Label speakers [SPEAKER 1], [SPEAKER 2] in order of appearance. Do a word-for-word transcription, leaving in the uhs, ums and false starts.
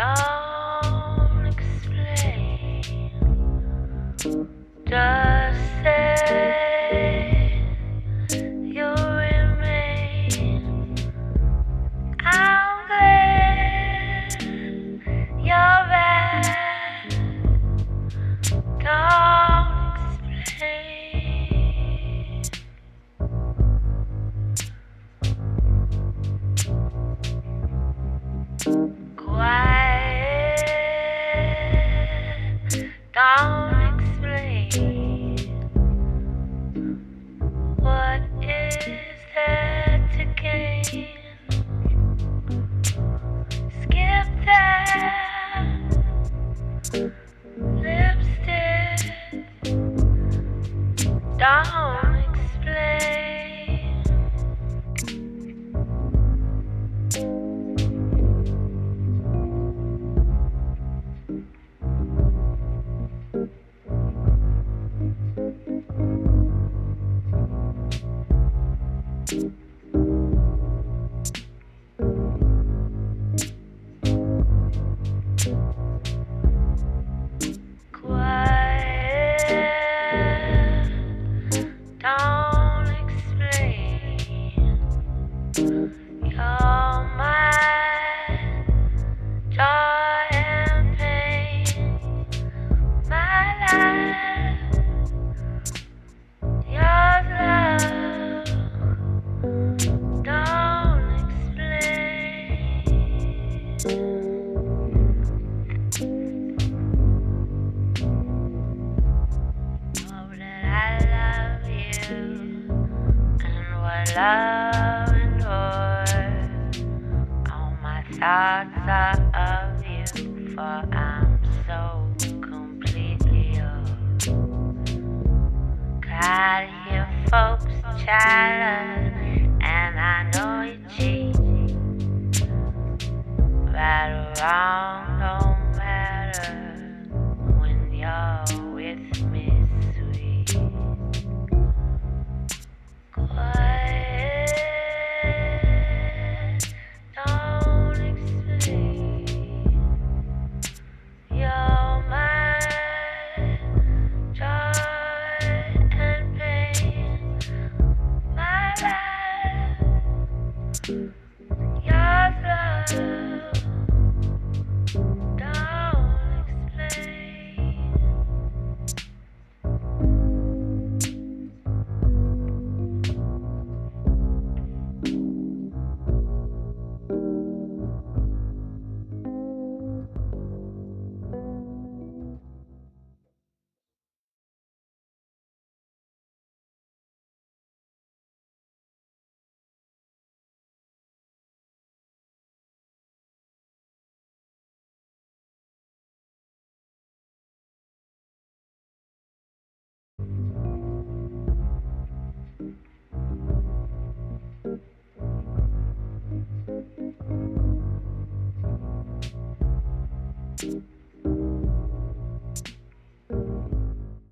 [SPEAKER 1] Don't explain, just say you remain. I'm glad you're back. Don't explain. Quiet, don't explain. What is there to gain? Skip that lipstick. Don't explain. Quiet, don't explain. You're my joy and pain, my life, your love. Don't explain. Oh, that I love you, and what love endures. All my thoughts are of you, for I'm so completely yours. Gotta hear folks chatter, and I know you cheat. Right or wrong,